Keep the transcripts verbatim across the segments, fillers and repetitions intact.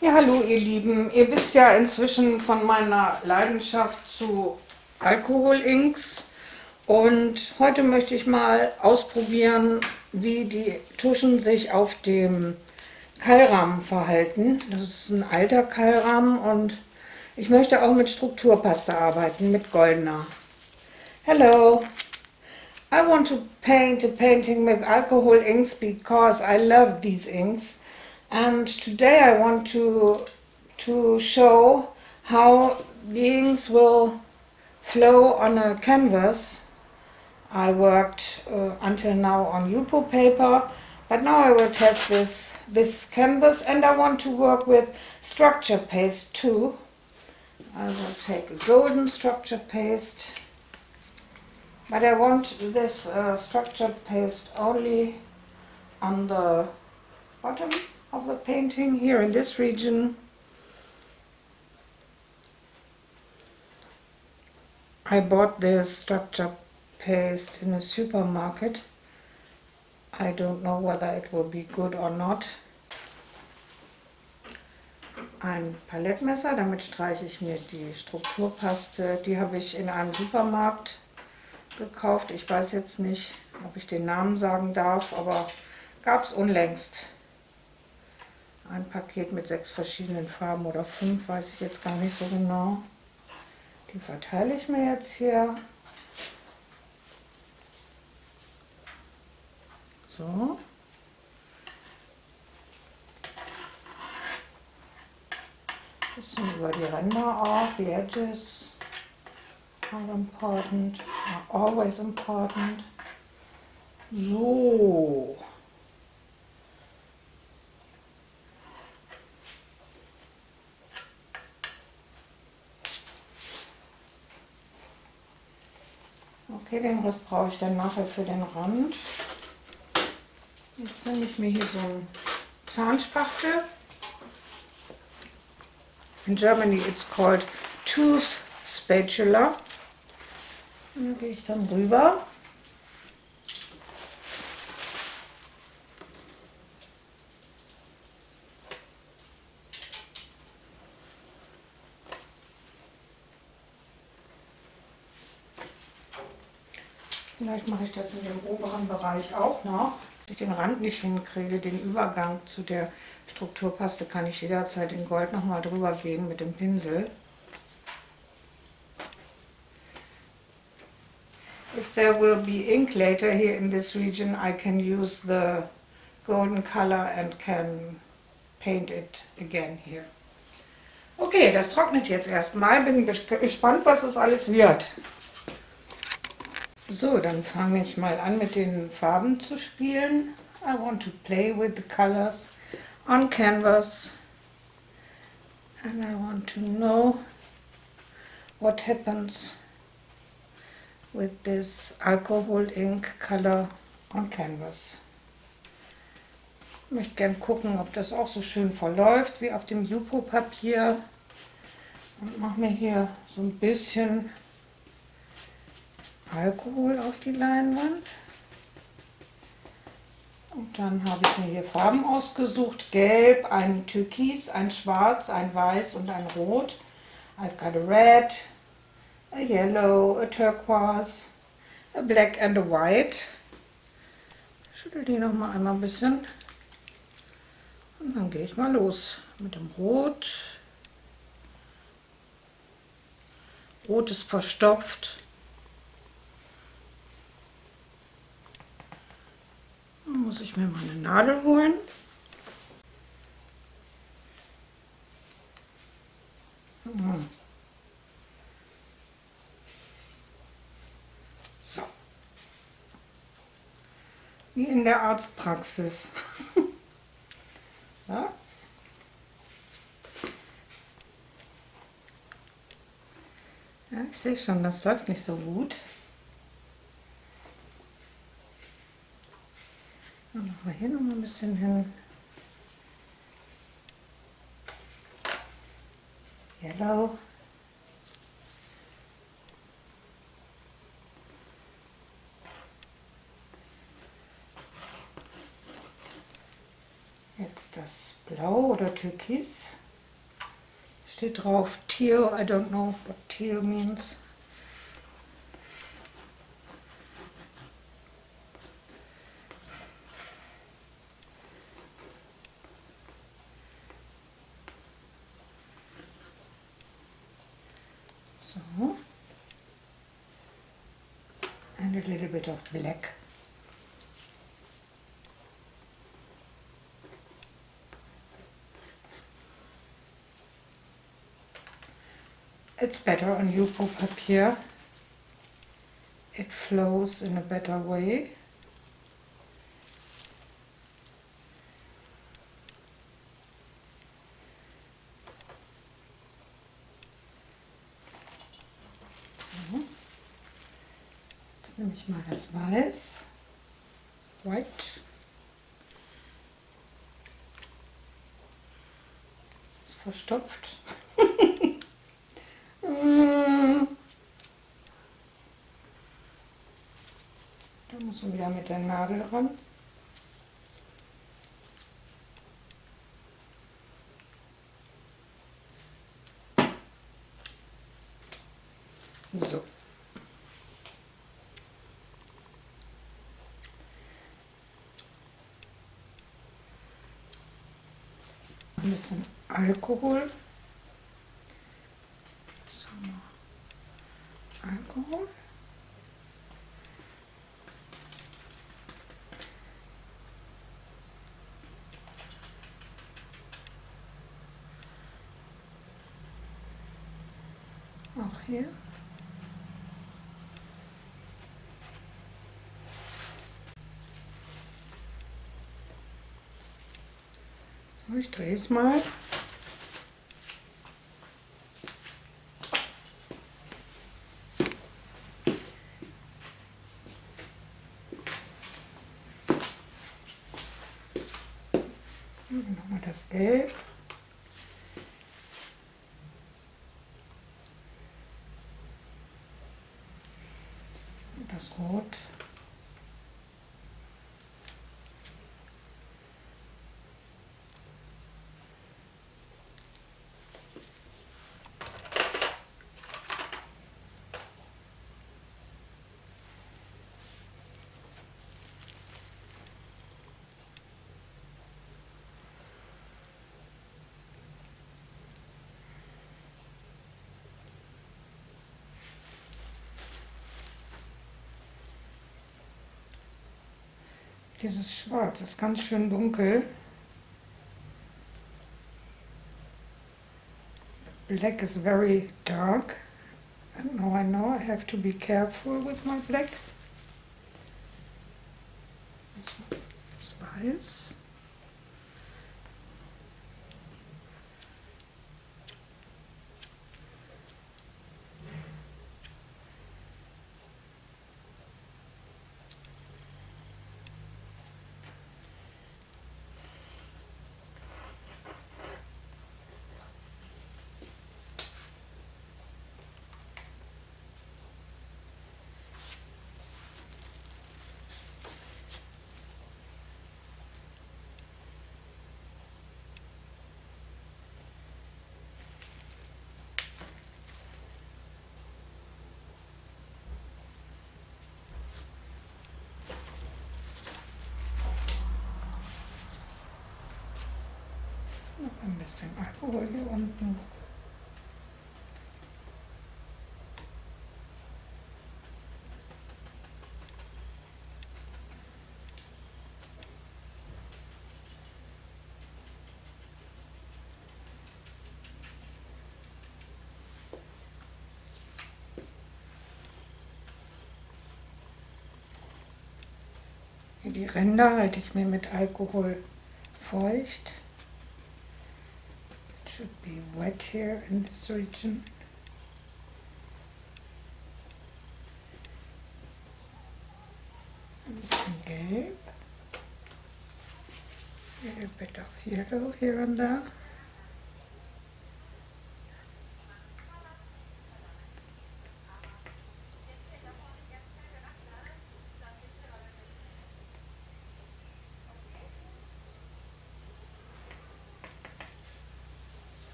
Ja, hallo ihr Lieben. Ihr wisst ja inzwischen von meiner Leidenschaft zu Alkoholinks und heute möchte ich mal ausprobieren, wie die Tuschen sich auf dem Keilrahmen verhalten. Das ist ein alter Keilrahmen und ich möchte auch mit Strukturpaste arbeiten, mit goldener. Hello, I want to paint a painting with alcohol inks because I love these inks. And today I want to to show how the inks will flow on a canvas. I worked uh, until now on Yupo paper, but now I will test this this canvas, and I want to work with structure paste too. I will take a golden structure paste, but I want this uh, structure paste only on the bottom of the painting here in this region. I bought this structure paste in a supermarket. I don't know whether it will be good or not. Ein Palettmesser, damit streiche ich mir die Strukturpaste. Die habe ich in einem Supermarkt gekauft. Ich weiß jetzt nicht, ob ich den Namen sagen darf, aber gab es unlängst. Ein Paket mit sechs verschiedenen Farben oder fünf, weiß ich jetzt gar nicht so genau. Die verteile ich mir jetzt hier. So. Bisschen über die Ränder auch, the edges are important, are always important. So. Okay, den Rest brauche ich dann nachher für den Rand. Jetzt nehme ich mir hier so einen Zahnspachtel. In Germany it's called tooth spatula. Da gehe ich dann rüber. Vielleicht mache ich das in dem oberen Bereich auch noch. Wenn ich den Rand nicht hinkriege, den Übergang zu der Strukturpaste, kann ich jederzeit in Gold nochmal drüber gehen mit dem Pinsel. If there will be ink later here in this region, I can use the golden color and can paint it again here. Okay, das trocknet jetzt erstmal. Bin gespannt, was es alles wird. So, dann fange ich mal an mit den Farben zu spielen. I want to play with the colors on canvas and I want to know what happens with this alcohol ink color on canvas. Ich möchte gern gucken, ob das auch so schön verläuft wie auf dem Yupo Papier und mache mir hier so ein bisschen Alkohol auf die Leinwand. Und dann habe ich mir hier Farben ausgesucht. Gelb, ein Türkis, ein Schwarz, ein Weiß und ein Rot. I've got a red, a yellow, a turquoise, a black and a white. Schüttel die noch mal einmal ein bisschen. Und dann gehe ich mal los mit dem Rot. Rot ist verstopft. Dann muss ich mir mal eine Nadel holen. So. Wie in der Arztpraxis. Ja. Ja, ich sehe schon, das läuft nicht so gut. Dann machen wir hier noch mal ein bisschen hin. Yellow. Jetzt das Blau oder Türkis. steht drauf teal, I don't know what teal means. So. And a little bit of black. It's better on Yupo papier. It flows in a better way. So. Jetzt nehme ich mal das Weiß. White. Ist verstopft. Da muss man wieder mit der Nadel ran. So. Ein bisschen Alkohol. So. Alkohol. Auch hier. So, ich drehe es mal. Nochmal das Gelb. Und das Rot. Dieses Schwarz ist ganz schön dunkel. Black is very dark. And now I know I have to be careful with my black. Das Weiß. Noch ein bisschen Alkohol hier unten. Die Ränder halte ich mir mit Alkohol feucht. It should be wet here in this region. Ein bisschen gelb. A little bit of yellow here and there.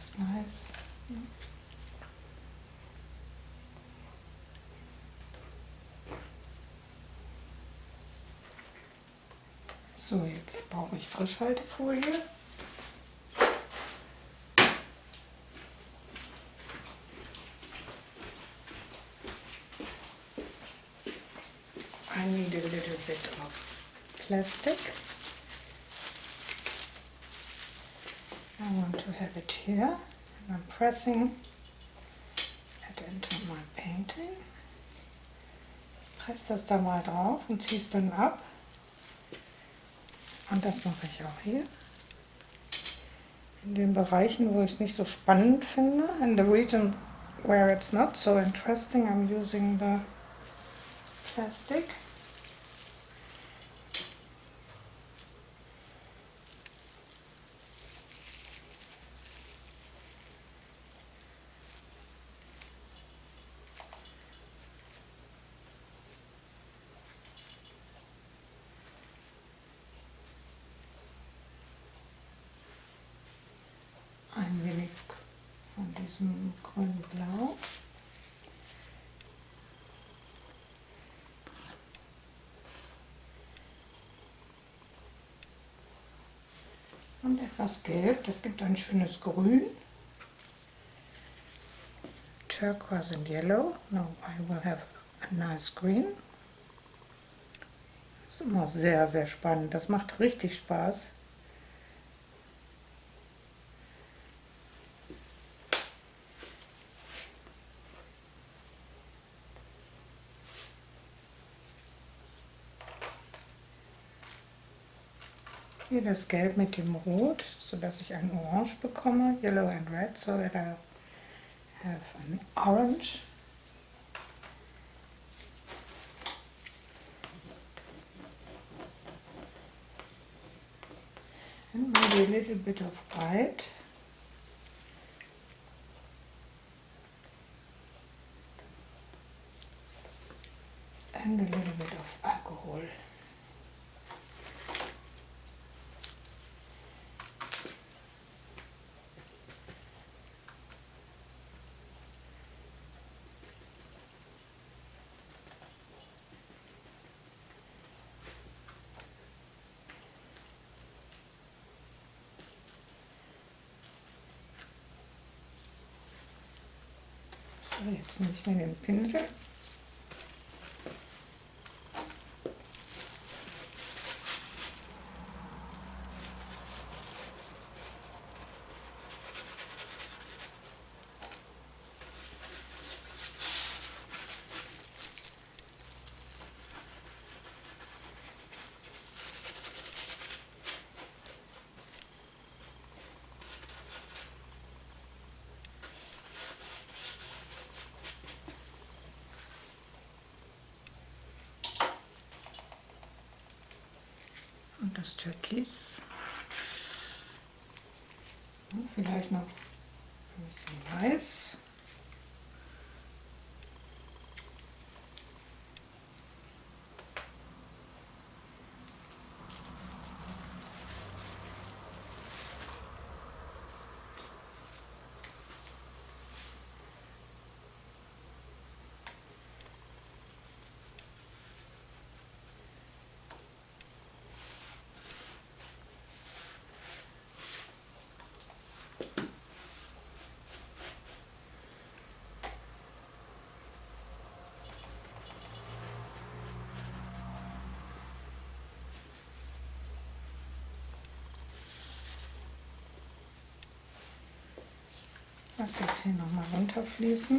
that's nice. So, jetzt brauche ich Frischhaltefolie. I need a little bit of plastic. I want to have it here, and I'm pressing it into my painting. Press das da mal drauf und ziehe es dann ab. Und das mache ich auch hier. In den Bereichen, wo ich es nicht so spannend finde. In the region where it's not so interesting, I'm using the plastic. Ein wenig von diesem grün-blau. Und etwas Gelb, das gibt ein schönes Grün. Turquoise and yellow. Now I will have a nice green. Das ist immer sehr, sehr spannend. Das macht richtig Spaß. Hier das Gelb mit dem Rot, sodass ich ein Orange bekomme. Yellow and red, so that I have an orange. And maybe a little bit of white. And a little bit of alcohol. So, jetzt nehme ich mir den Pinsel. Und das Türkis. Und vielleicht noch ein bisschen Weiß. Lass das hier nochmal runterfließen.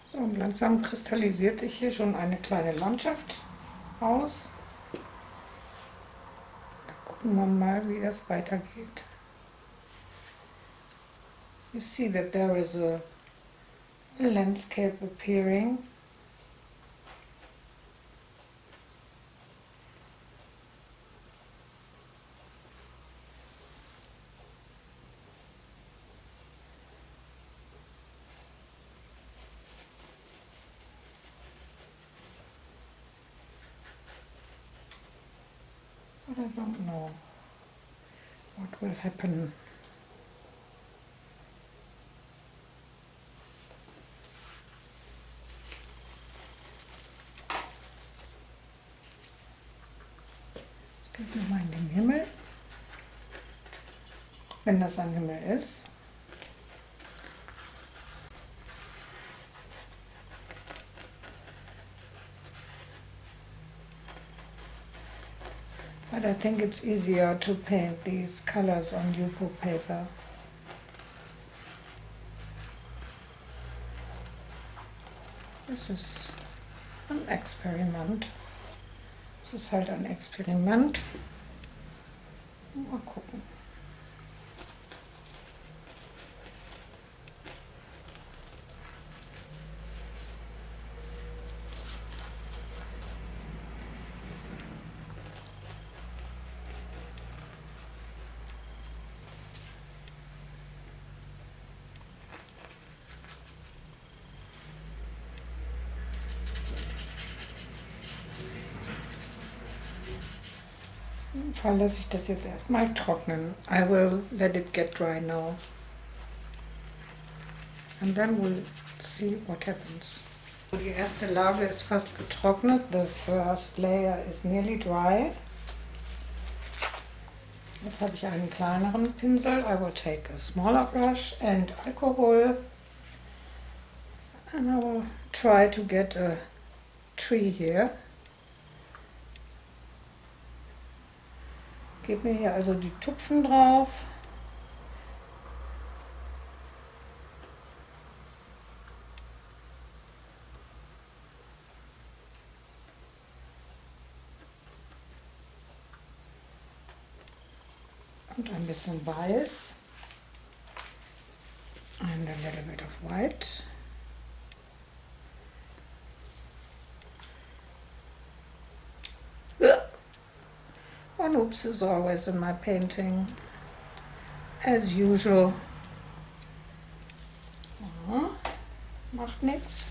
So, und langsam kristallisiert sich hier schon eine kleine Landschaft aus. Da gucken wir mal, wie das weitergeht. You see that there is a landscape appearing. But I don't know what will happen. Jetzt gehe ich nochmal in den Himmel, wenn das ein Himmel ist. But I think it's easier to paint these colors on Yupo paper. This is an experiment. Das ist halt ein Experiment. Mal gucken. Auf jeden Fall lasse ich das jetzt erstmal trocknen. I will let it get dry now. And then we'll see what happens. Die erste Lage ist fast getrocknet. The first layer is nearly dry. Jetzt habe ich einen kleineren Pinsel. I will take a smaller brush and alcohol. And I will try to get a tree here. Gebe mir hier also die Tupfen drauf. Und ein bisschen weiß. And a little bit of white. One oops is always in my painting, as usual. Ja, macht nichts.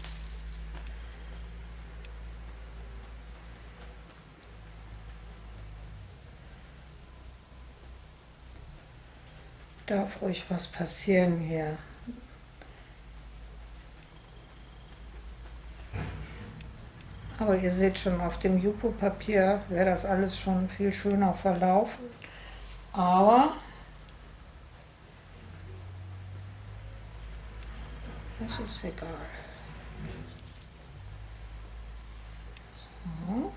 Darf ruhig was passieren hier. Aber ihr seht schon, auf dem Yupo-Papier wäre das alles schon viel schöner verlaufen. Aber das ist egal. So.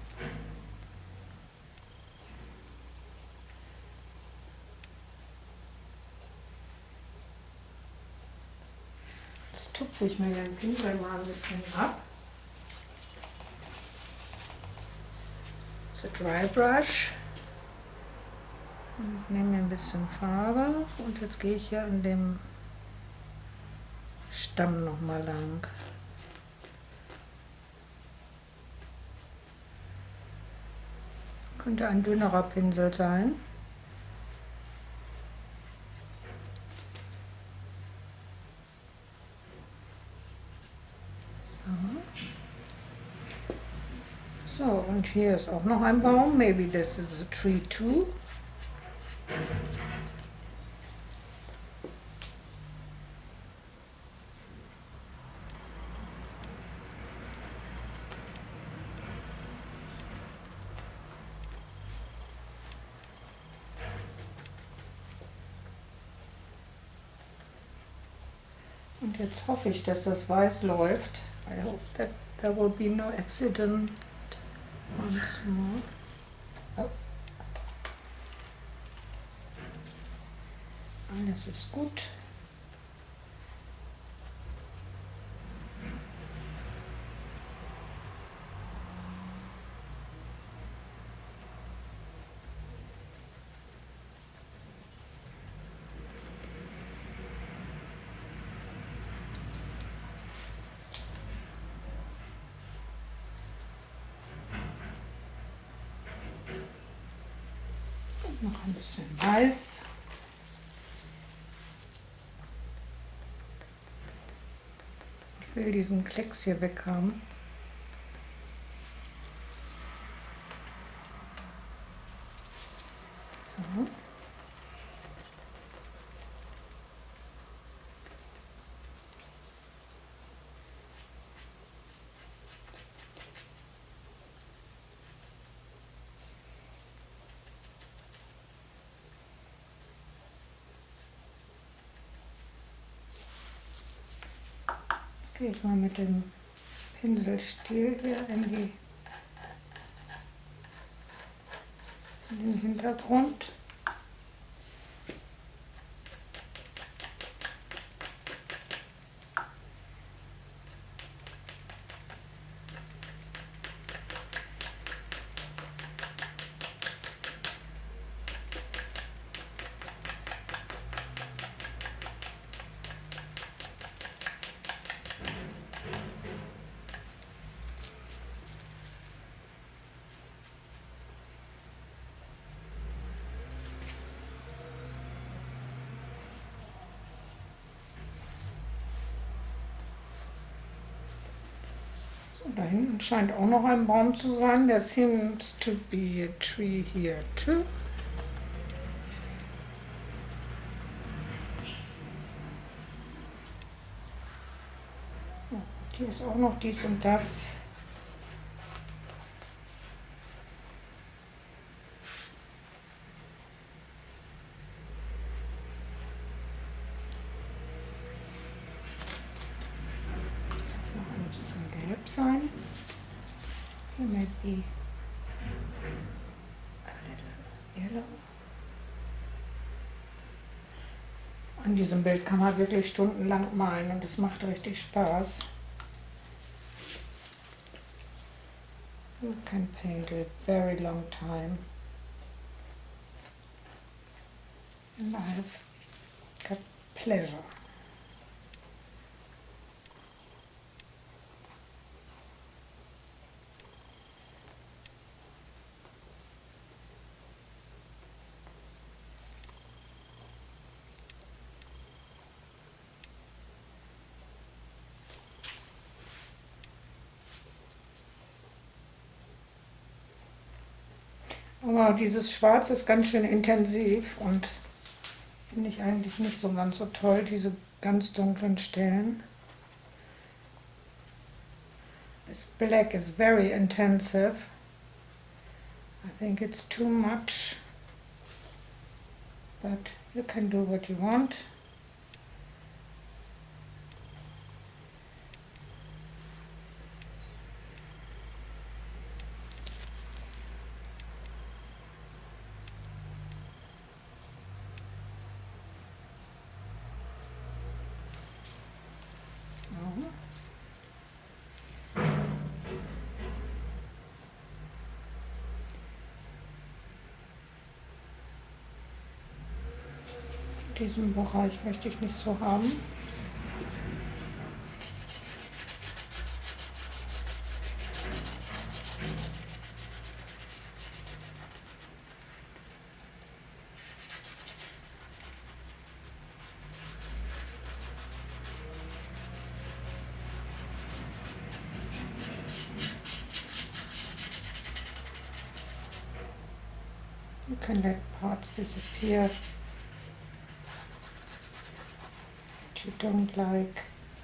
Jetzt tupfe ich mir den Pinsel mal ein bisschen ab. A dry brush und nehme mir ein bisschen Farbe und jetzt gehe ich hier an dem Stamm noch mal lang. Könnte ein dünnerer Pinsel sein. So, und hier ist auch noch ein Baum. Maybe this is a tree too. Und jetzt hoffe ich, dass das weiß läuft. I hope that there will be no accident. Once more. Oh. Alles ist gut. Noch ein bisschen Weiß. Ich will diesen Klecks hier weg haben. So. Gehe ich mal mit dem Pinselstiel hier in, die, in den Hintergrund. Da hinten scheint auch noch ein Baum zu sein. There seems to be a tree here too. Hier ist auch noch dies und das. Sein. Here might be a little yellow. An diesem Bild kann man wirklich stundenlang malen und es macht richtig Spaß. You can paint a very long time. And I have got pleasure. Aber dieses Schwarz ist ganz schön intensiv und finde ich eigentlich nicht so ganz so toll, diese ganz dunklen Stellen. This black is very intensive. I think it's too much, but you can do what you want. Diesen Bereich möchte ich nicht so haben. You can let parts disappear you don't like.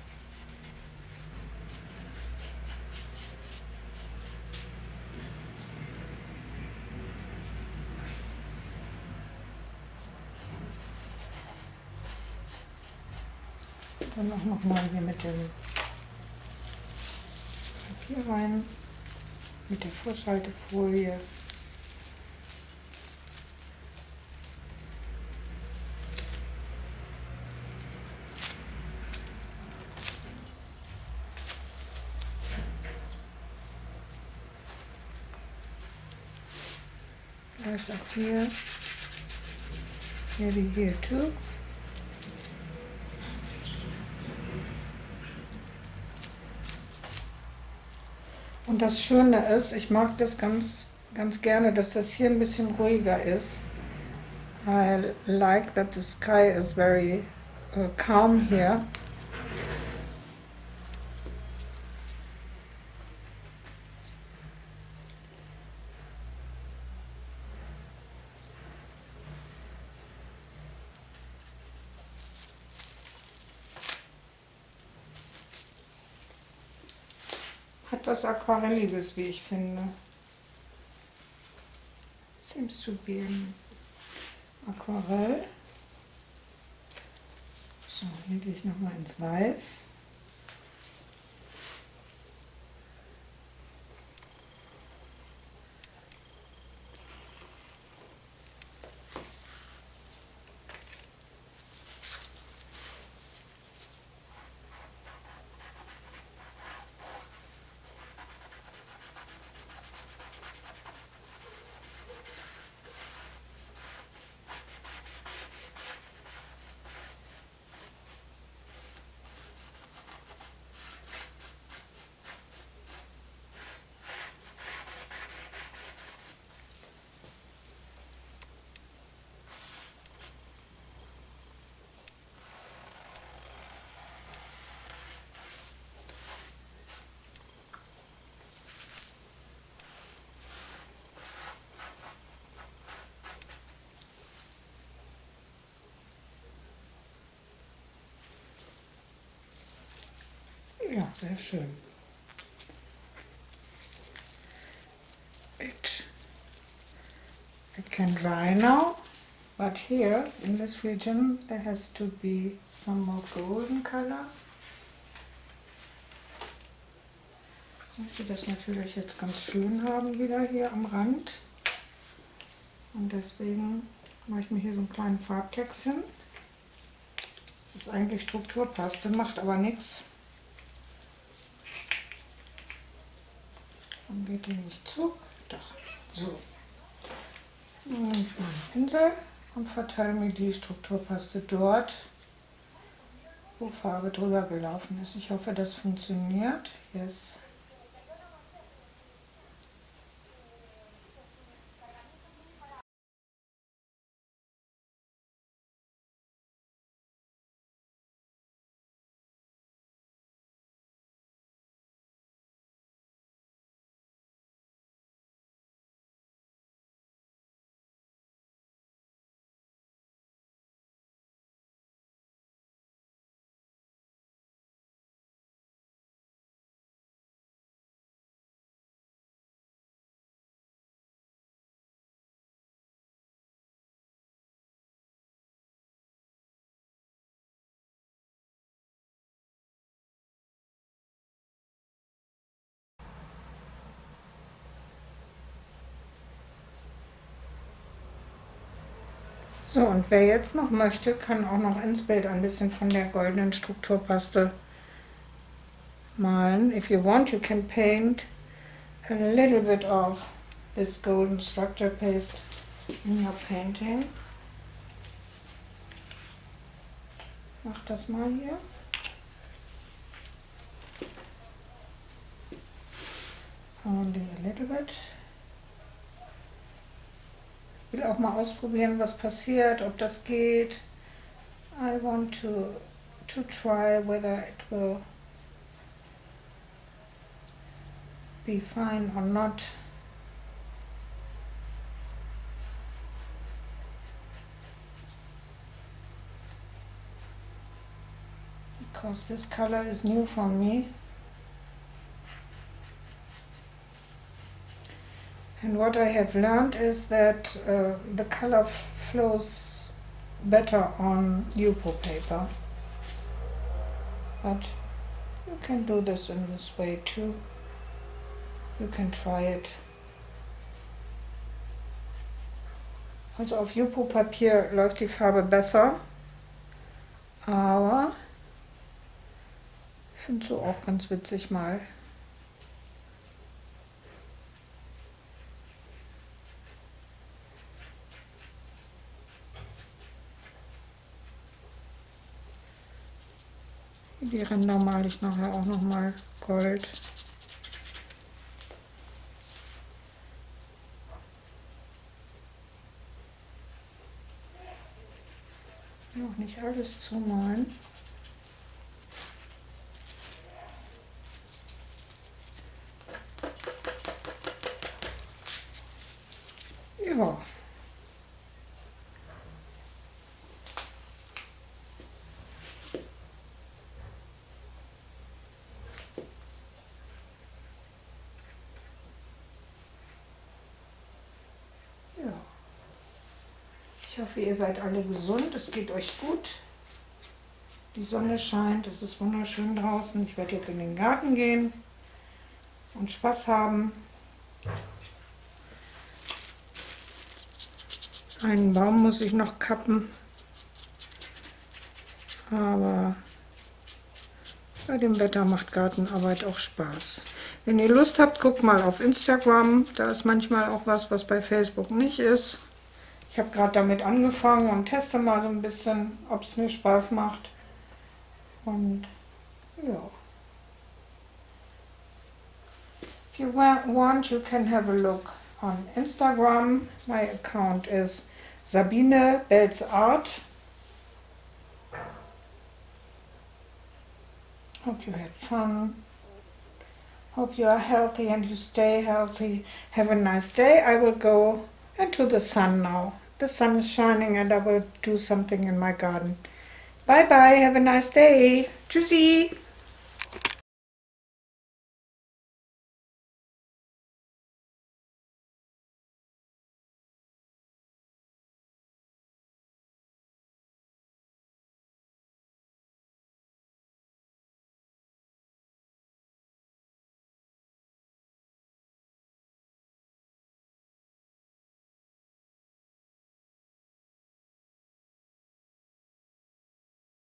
Dann auch noch mal hier mit dem Papier rein, mit der Frischhaltefolie. Vielleicht auch hier, maybe here too. Und das Schöne ist, ich mag das ganz, ganz gerne, dass das hier ein bisschen ruhiger ist. I like that the sky is very uh, calm here. Hat was Aquarelliges, wie ich finde. Seems to be an Aquarell. So, hier gehe ich nochmal ins Weiß. Ja, sehr schön. It, it can dry now, but here in this region there has to be some more golden color. Ich möchte das natürlich jetzt ganz schön haben wieder hier am Rand. Und deswegen mache ich mir hier so einen kleinen Farbklecks hin. Das ist eigentlich Strukturpaste, macht aber nichts. Dann geht die nicht zu. Doch. So. Dann nehme ich meine Pinsel und verteile mir die Strukturpaste dort, wo Farbe drüber gelaufen ist. Ich hoffe, das funktioniert. Yes. So, und wer jetzt noch möchte, kann auch noch ins Bild ein bisschen von der goldenen Strukturpaste malen. If you want, you can paint a little bit of this golden structure paste in your painting. Mach das mal hier. Only a little bit. Ich will auch mal ausprobieren, was passiert, ob das geht. I want to, to try whether it will be fine or not. Because this color is new for me. And what I have learned is that uh, the color flows better on Yupo paper. But you can do this in this way too. You can try it. Also auf Yupo Papier läuft die Farbe besser. Aber ich finde es so auch ganz witzig mal. Die Ränder male ich nachher auch noch mal gold. Noch nicht alles zumalen. Ja. Ja. Ich hoffe, ihr seid alle gesund, es geht euch gut. Die Sonne scheint, es ist wunderschön draußen. Ich werde jetzt in den Garten gehen und Spaß haben. Einen Baum muss ich noch kappen, aber bei dem Wetter macht Gartenarbeit auch Spaß. Wenn ihr Lust habt, guckt mal auf Instagram, da ist manchmal auch was, was bei Facebook nicht ist. Ich habe gerade damit angefangen und teste mal so ein bisschen, ob es mir Spaß macht. Und ja. If you want, you can have a look on Instagram. My account is Sabine Belz Art. Hope you had fun. Hope you are healthy and you stay healthy. Have a nice day. I will go into the sun now. The sun is shining and I will do something in my garden. Bye bye. Have a nice day. Tschüssi.